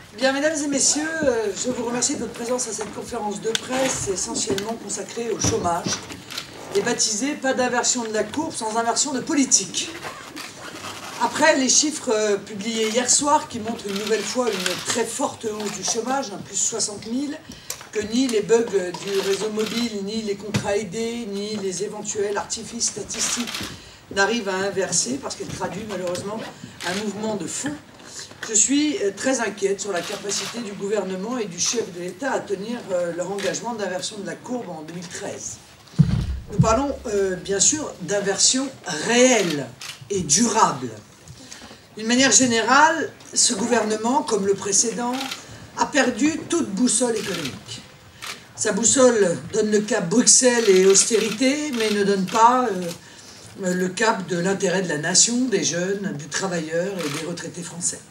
Bien, mesdames et messieurs, je vous remercie de votre présence à cette conférence de presse essentiellement consacrée au chômage et baptisée « Pas d'inversion de la courbe sans inversion de politique ». Après les chiffres publiés hier soir qui montrent une nouvelle fois une très forte hausse du chômage, un plus 60 000, que ni les bugs du réseau mobile, ni les contrats aidés, ni les éventuels artifices statistiques n'arrivent à inverser parce qu'elles traduisent malheureusement un mouvement de fond, je suis très inquiète sur la capacité du gouvernement et du chef de l'État à tenir leur engagement d'inversion de la courbe en 2013. Nous parlons bien sûr d'inversion réelle et durable. D'une manière générale, ce gouvernement, comme le précédent, a perdu toute boussole économique. Sa boussole donne le cap Bruxelles et austérité, mais ne donne pas le cap de l'intérêt de la nation, des jeunes, du travailleur et des retraités français.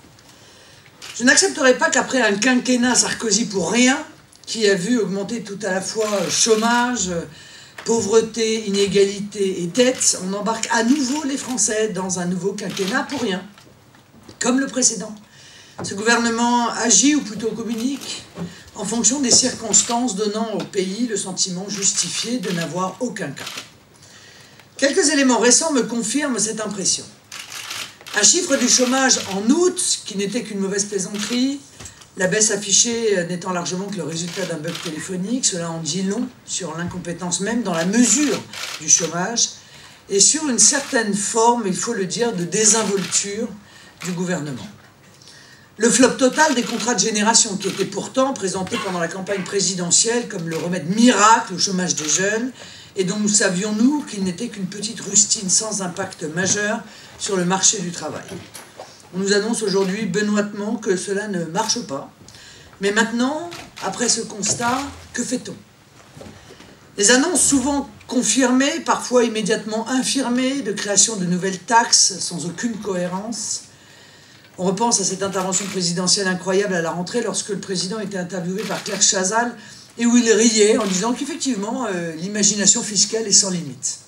Je n'accepterai pas qu'après un quinquennat Sarkozy pour rien, qui a vu augmenter tout à la fois chômage, pauvreté, inégalité et dette, on embarque à nouveau les Français dans un nouveau quinquennat pour rien, comme le précédent. Ce gouvernement agit, ou plutôt communique, en fonction des circonstances, donnant au pays le sentiment justifié de n'avoir aucun cas. Quelques éléments récents me confirment cette impression. Un chiffre du chômage en août, qui n'était qu'une mauvaise plaisanterie, la baisse affichée n'étant largement que le résultat d'un bug téléphonique, cela en dit long sur l'incompétence même dans la mesure du chômage et sur une certaine forme, il faut le dire, de désinvolture du gouvernement. Le flop total des contrats de génération, qui était pourtant présenté pendant la campagne présidentielle comme le remède miracle au chômage des jeunes, et dont nous savions, nous, qu'il n'était qu'une petite rustine sans impact majeur sur le marché du travail. On nous annonce aujourd'hui benoîtement que cela ne marche pas. Mais maintenant, après ce constat, que fait-on? Les annonces souvent confirmées, parfois immédiatement infirmées, de création de nouvelles taxes sans aucune cohérence. On repense à cette intervention présidentielle incroyable à la rentrée lorsque le président était interviewé par Claire Chazal et où il riait en disant qu'effectivement, l'imagination fiscale est sans limite.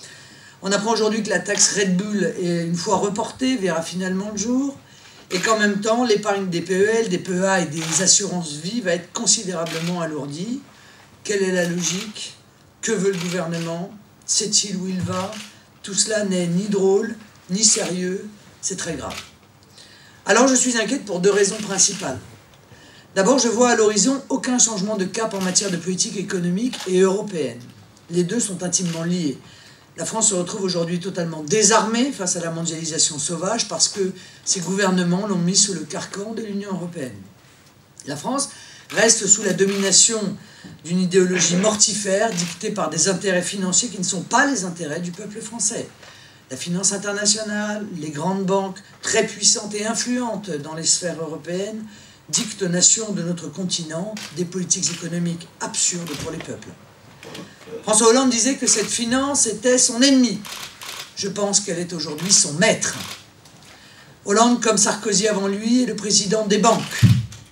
On apprend aujourd'hui que la taxe Red Bull, une fois reportée, verra finalement le jour, et qu'en même temps, l'épargne des PEL, des PEA et des assurances-vie va être considérablement alourdie. Quelle est la logique? Que veut le gouvernement? Sait-il où il va? Tout cela n'est ni drôle, ni sérieux, c'est très grave. Alors je suis inquiète pour deux raisons principales. D'abord, je vois à l'horizon aucun changement de cap en matière de politique économique et européenne. Les deux sont intimement liés. La France se retrouve aujourd'hui totalement désarmée face à la mondialisation sauvage parce que ses gouvernements l'ont mis sous le carcan de l'Union européenne. La France reste sous la domination d'une idéologie mortifère dictée par des intérêts financiers qui ne sont pas les intérêts du peuple français. La finance internationale, les grandes banques très puissantes et influentes dans les sphères européennes dictent aux nations de notre continent des politiques économiques absurdes pour les peuples. François Hollande disait que cette finance était son ennemi. Je pense qu'elle est aujourd'hui son maître. Hollande, comme Sarkozy avant lui, est le président des banques.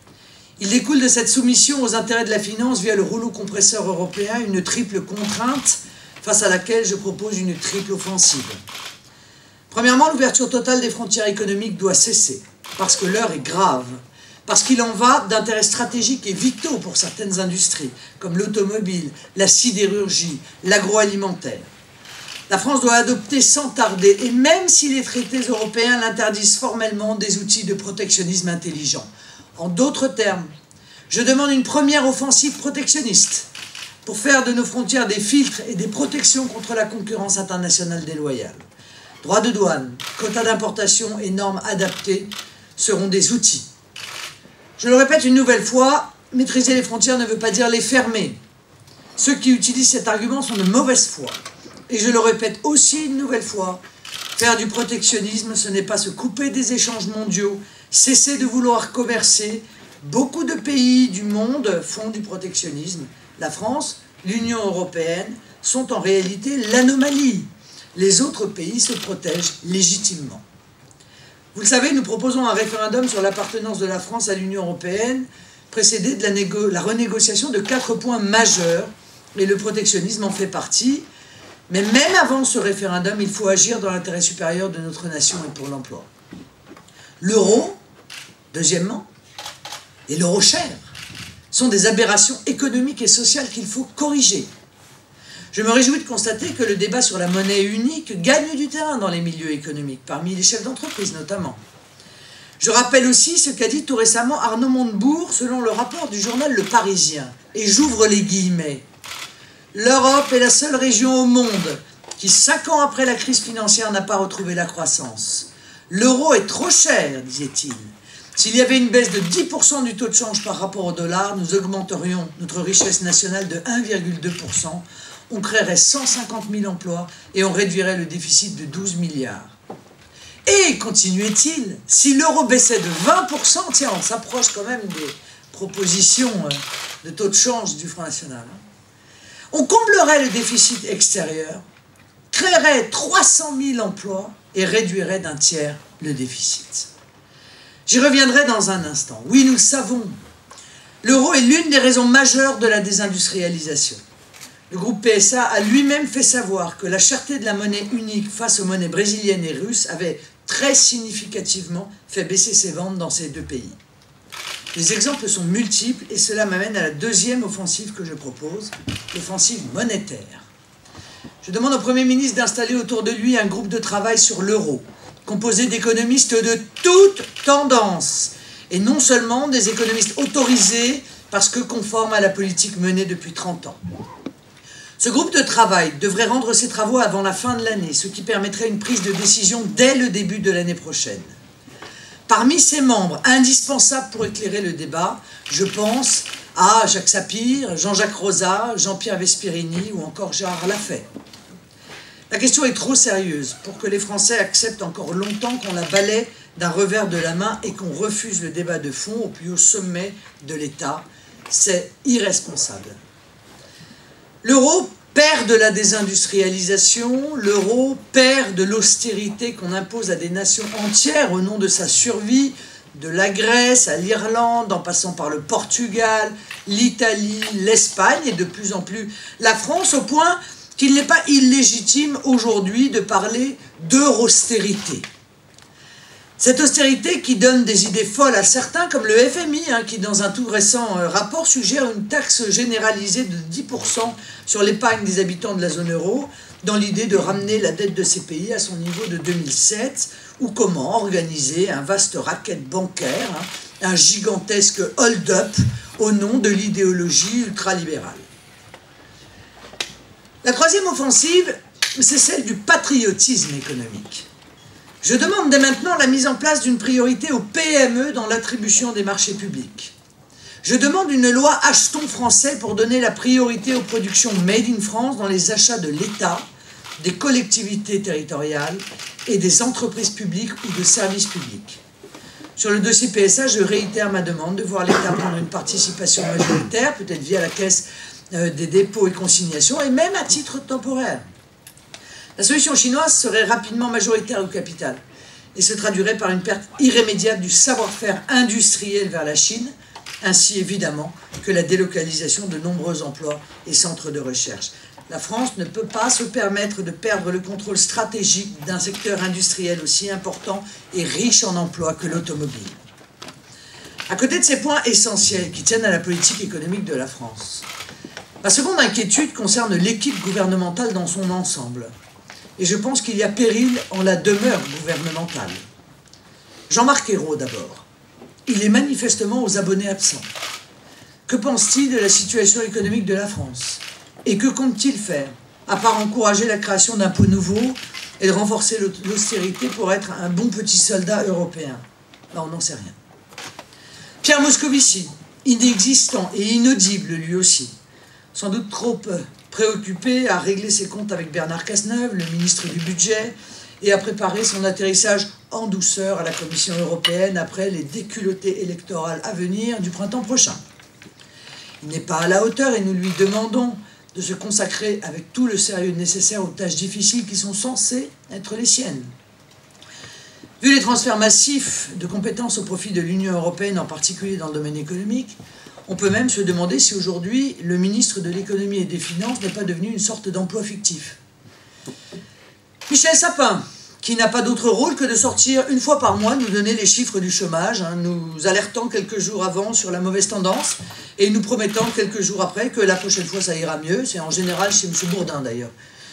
Il découle de cette soumission aux intérêts de la finance via le rouleau compresseur européen une triple contrainte face à laquelle je propose une triple offensive. Premièrement, l'ouverture totale des frontières économiques doit cesser, parce que l'heure est grave. Parce qu'il en va d'intérêts stratégiques et vitaux pour certaines industries, comme l'automobile, la sidérurgie, l'agroalimentaire. La France doit adopter sans tarder, et même si les traités européens l'interdisent formellement, des outils de protectionnisme intelligent. En d'autres termes, je demande une première offensive protectionniste pour faire de nos frontières des filtres et des protections contre la concurrence internationale déloyale. Droits de douane, quotas d'importation et normes adaptées seront des outils. Je le répète une nouvelle fois, maîtriser les frontières ne veut pas dire les fermer. Ceux qui utilisent cet argument sont de mauvaise foi. Et je le répète aussi une nouvelle fois, faire du protectionnisme, ce n'est pas se couper des échanges mondiaux, cesser de vouloir commercer. Beaucoup de pays du monde font du protectionnisme. La France, l'Union européenne sont en réalité l'anomalie. Les autres pays se protègent légitimement. Vous le savez, nous proposons un référendum sur l'appartenance de la France à l'Union européenne, précédé de la renégociation de 4 points majeurs, et le protectionnisme en fait partie. Mais même avant ce référendum, il faut agir dans l'intérêt supérieur de notre nation et pour l'emploi. L'euro, deuxièmement, et l'euro cher sont des aberrations économiques et sociales qu'il faut corriger. Je me réjouis de constater que le débat sur la monnaie unique gagne du terrain dans les milieux économiques, parmi les chefs d'entreprise notamment. Je rappelle aussi ce qu'a dit tout récemment Arnaud Montebourg selon le rapport du journal Le Parisien. Et j'ouvre les guillemets. L'Europe est la seule région au monde qui, 5 ans après la crise financière, n'a pas retrouvé la croissance. L'euro est trop cher, disait-il. S'il y avait une baisse de 10% du taux de change par rapport au dollar, nous augmenterions notre richesse nationale de 1,2%, on créerait 150 000 emplois et on réduirait le déficit de 12 milliards. Et, continuait-il, si l'euro baissait de 20%, tiens, on s'approche quand même des propositions de taux de change du Front National, on comblerait le déficit extérieur, créerait 300 000 emplois et réduirait d'un tiers le déficit. J'y reviendrai dans un instant. Oui, nous le savons, l'euro est l'une des raisons majeures de la désindustrialisation. Le groupe PSA a lui-même fait savoir que la cherté de la monnaie unique face aux monnaies brésiliennes et russes avait très significativement fait baisser ses ventes dans ces deux pays. Les exemples sont multiples et cela m'amène à la deuxième offensive que je propose, l'offensive monétaire. Je demande au Premier ministre d'installer autour de lui un groupe de travail sur l'euro, composé d'économistes de toutes tendances, et non seulement des économistes autorisés parce que conformes à la politique menée depuis 30 ans. Ce groupe de travail devrait rendre ses travaux avant la fin de l'année, ce qui permettrait une prise de décision dès le début de l'année prochaine. Parmi ses membres indispensables pour éclairer le débat, je pense à Jacques Sapir, Jean-Jacques Rosat, Jean-Pierre Vespirini ou encore Gérard Lafay. La question est trop sérieuse pour que les Français acceptent encore longtemps qu'on la balaie d'un revers de la main et qu'on refuse le débat de fond au plus haut sommet de l'État. C'est irresponsable. L'euro perd de la désindustrialisation, l'euro perd de l'austérité qu'on impose à des nations entières au nom de sa survie, de la Grèce à l'Irlande, en passant par le Portugal, l'Italie, l'Espagne et de plus en plus la France, au point qu'il n'est pas illégitime aujourd'hui de parler d'eurostérité. Cette austérité qui donne des idées folles à certains, comme le FMI, qui dans un tout récent rapport suggère une taxe généralisée de 10% sur l'épargne des habitants de la zone euro, dans l'idée de ramener la dette de ces pays à son niveau de 2007, ou comment organiser un vaste racket bancaire, un gigantesque hold-up au nom de l'idéologie ultralibérale. La troisième offensive, c'est celle du patriotisme économique. Je demande dès maintenant la mise en place d'une priorité aux PME dans l'attribution des marchés publics. Je demande une loi achetons français pour donner la priorité aux productions made in France dans les achats de l'État, des collectivités territoriales et des entreprises publiques ou de services publics. Sur le dossier PSA, je réitère ma demande de voir l'État prendre une participation majoritaire, peut-être via la caisse des dépôts et consignations, et même à titre temporaire. La solution chinoise serait rapidement majoritaire au capital et se traduirait par une perte irrémédiable du savoir-faire industriel vers la Chine, ainsi évidemment que la délocalisation de nombreux emplois et centres de recherche. La France ne peut pas se permettre de perdre le contrôle stratégique d'un secteur industriel aussi important et riche en emplois que l'automobile. À côté de ces points essentiels qui tiennent à la politique économique de la France, ma seconde inquiétude concerne l'équipe gouvernementale dans son ensemble. Et je pense qu'il y a péril en la demeure gouvernementale. Jean-Marc Ayrault d'abord. Il est manifestement aux abonnés absents. Que pense-t-il de la situation économique de la France? Et que compte-t-il faire, à part encourager la création d'impôts nouveaux et de renforcer l'austérité pour être un bon petit soldat européen? Là, on n'en sait rien. Pierre Moscovici, inexistant et inaudible lui aussi. Sans doute trop préoccupé à régler ses comptes avec Bernard Cazeneuve, le ministre du Budget, et à préparer son atterrissage en douceur à la Commission européenne après les déculottées électorales à venir du printemps prochain. Il n'est pas à la hauteur et nous lui demandons de se consacrer avec tout le sérieux nécessaire aux tâches difficiles qui sont censées être les siennes. Vu les transferts massifs de compétences au profit de l'Union européenne, en particulier dans le domaine économique, on peut même se demander si aujourd'hui le ministre de l'économie et des finances n'est pas devenu une sorte d'emploi fictif. Michel Sapin, qui n'a pas d'autre rôle que de sortir une fois par mois, nous donner les chiffres du chômage, nous alertant quelques jours avant sur la mauvaise tendance et nous promettant quelques jours après que la prochaine fois ça ira mieux. C'est en général chez M. Bourdin d'ailleurs.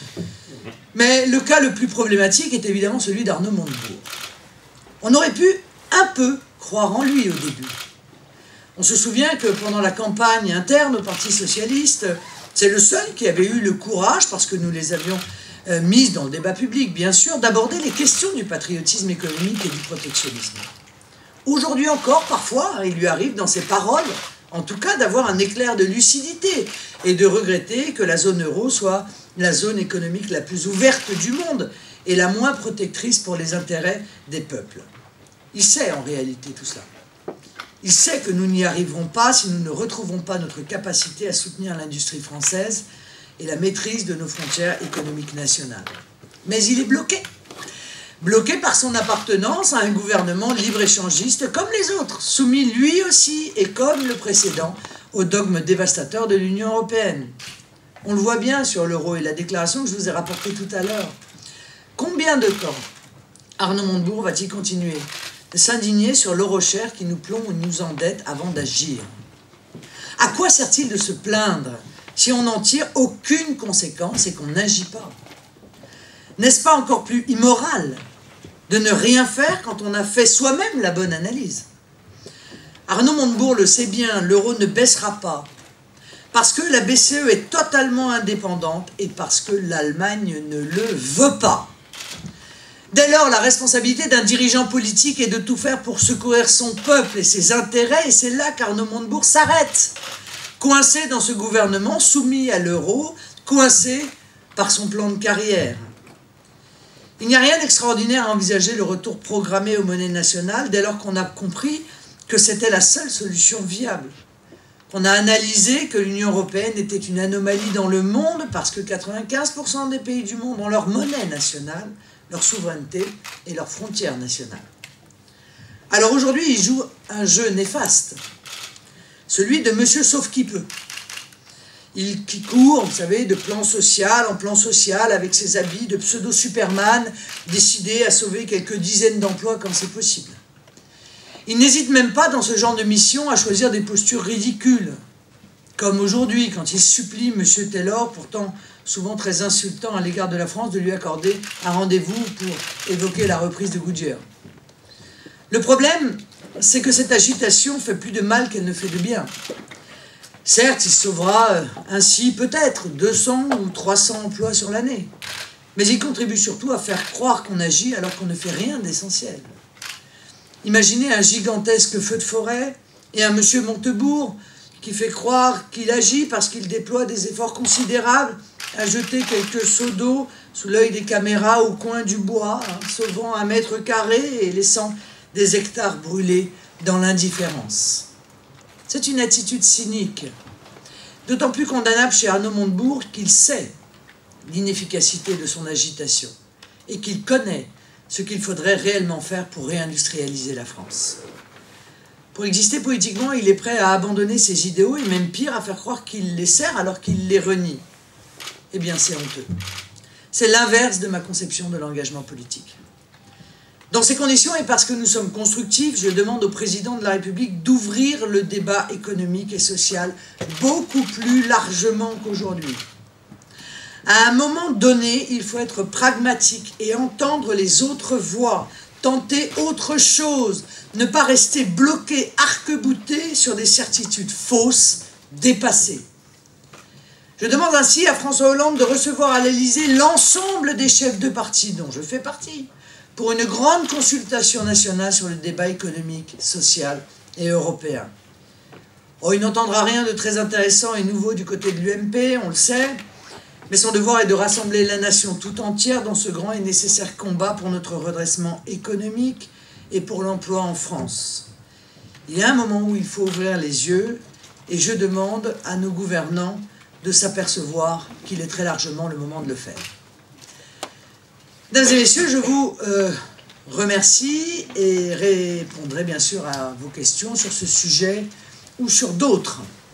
Mais le cas le plus problématique est évidemment celui d'Arnaud Montebourg. On aurait pu un peu croire en lui au début. On se souvient que pendant la campagne interne au Parti Socialiste, c'est le seul qui avait eu le courage, parce que nous les avions mises dans le débat public, bien sûr, d'aborder les questions du patriotisme économique et du protectionnisme. Aujourd'hui encore, parfois, il lui arrive dans ses paroles, en tout cas, d'avoir un éclair de lucidité et de regretter que la zone euro soit la zone économique la plus ouverte du monde et la moins protectrice pour les intérêts des peuples. Il sait en réalité tout cela. Il sait que nous n'y arriverons pas si nous ne retrouvons pas notre capacité à soutenir l'industrie française et la maîtrise de nos frontières économiques nationales. Mais il est bloqué. Bloqué par son appartenance à un gouvernement libre-échangiste comme les autres, soumis lui aussi, et comme le précédent, au dogme dévastateur de l'Union européenne. On le voit bien sur l'euro et la déclaration que je vous ai rapportée tout à l'heure. Combien de temps Arnaud Montebourg va-t-il continuer de s'indigner sur l'euro cher qui nous plombe ou nous endette avant d'agir? À quoi sert-il de se plaindre si on n'en tire aucune conséquence et qu'on n'agit pas? N'est-ce pas encore plus immoral de ne rien faire quand on a fait soi-même la bonne analyse? Arnaud Montebourg le sait bien, l'euro ne baissera pas parce que la BCE est totalement indépendante et parce que l'Allemagne ne le veut pas. Dès lors, la responsabilité d'un dirigeant politique est de tout faire pour secourir son peuple et ses intérêts, et c'est là qu'Arnaud Montebourg s'arrête, coincé dans ce gouvernement soumis à l'euro, coincé par son plan de carrière. Il n'y a rien d'extraordinaire à envisager le retour programmé aux monnaies nationales dès lors qu'on a compris que c'était la seule solution viable. On a analysé que l'Union européenne était une anomalie dans le monde parce que 95% des pays du monde ont leur monnaie nationale, leur souveraineté et leurs frontières nationales. Alors aujourd'hui, il joue un jeu néfaste, celui de monsieur sauf qui peut. Qui court, vous savez, de plan social en plan social avec ses habits de pseudo-Superman, décidé à sauver quelques dizaines d'emplois quand c'est possible. Il n'hésite même pas dans ce genre de mission à choisir des postures ridicules, comme aujourd'hui quand il supplie M. Taylor, pourtant souvent très insultant à l'égard de la France, de lui accorder un rendez-vous pour évoquer la reprise de Goodyear. Le problème, c'est que cette agitation fait plus de mal qu'elle ne fait de bien. Certes, il sauvera ainsi peut-être 200 ou 300 emplois sur l'année, mais il contribue surtout à faire croire qu'on agit alors qu'on ne fait rien d'essentiel. Imaginez un gigantesque feu de forêt et un monsieur Montebourg qui fait croire qu'il agit parce qu'il déploie des efforts considérables à jeter quelques seaux d'eau sous l'œil des caméras au coin du bois, sauvant 1 mètre carré et laissant des hectares brûlés dans l'indifférence. C'est une attitude cynique, d'autant plus condamnable chez Arnaud Montebourg qu'il sait l'inefficacité de son agitation et qu'il connaît ce qu'il faudrait réellement faire pour réindustrialiser la France. Pour exister politiquement, il est prêt à abandonner ses idéaux et même pire, à faire croire qu'il les sert alors qu'il les renie. Eh bien, c'est honteux. C'est l'inverse de ma conception de l'engagement politique. Dans ces conditions, et parce que nous sommes constructifs, je demande au président de la République d'ouvrir le débat économique et social beaucoup plus largement qu'aujourd'hui. À un moment donné, il faut être pragmatique et entendre les autres voix, tenter autre chose, ne pas rester bloqué, arc-bouté sur des certitudes fausses, dépassées. Je demande ainsi à François Hollande de recevoir à l'Élysée l'ensemble des chefs de parti, dont je fais partie, pour une grande consultation nationale sur le débat économique, social et européen. Oh, il n'entendra rien de très intéressant et nouveau du côté de l'UMP, on le sait, mais son devoir est de rassembler la nation tout entière dans ce grand et nécessaire combat pour notre redressement économique et pour l'emploi en France. Il y a un moment où il faut ouvrir les yeux et je demande à nos gouvernants de s'apercevoir qu'il est très largement le moment de le faire. Mesdames et messieurs, je vous remercie et répondrai bien sûr à vos questions sur ce sujet ou sur d'autres.